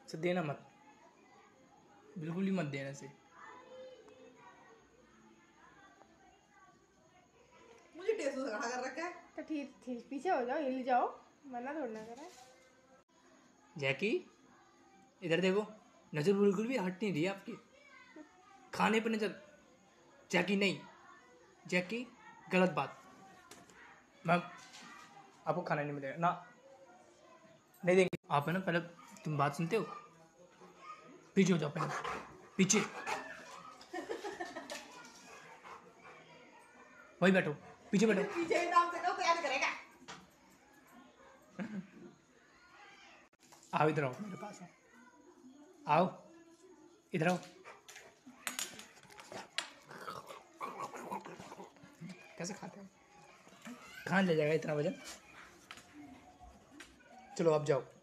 से देना मत, बिल्कुल ही मत देना से। मुझे टेस्ट से खड़ा कर रखा है। तो ठीक ठीक पीछे हो जाओ, हिल जाओ, मना थोड़ा करा। जैकी इधर देखो, नजर बिल्कुल भी हट नहीं रही है आपकी, खाने पे नजर। जैकी नहीं, जैकी गलत बात। मैं आपको खाना नहीं मिलेगा ना, नहीं देंगे। आप है ना, पहले तुम बात सुनते हो, पीछे हो जाओ पहले, पीछे वही बैठो, पीछे बैठो। पीछे ही नाम से कब तैयार करेगा। आओ इधर आओ, मेरे पास आओ, आओ इधर आओ। कैसे खाते हो, कहाँ ले जाएगा इतना वजन। चलो आप जाओ।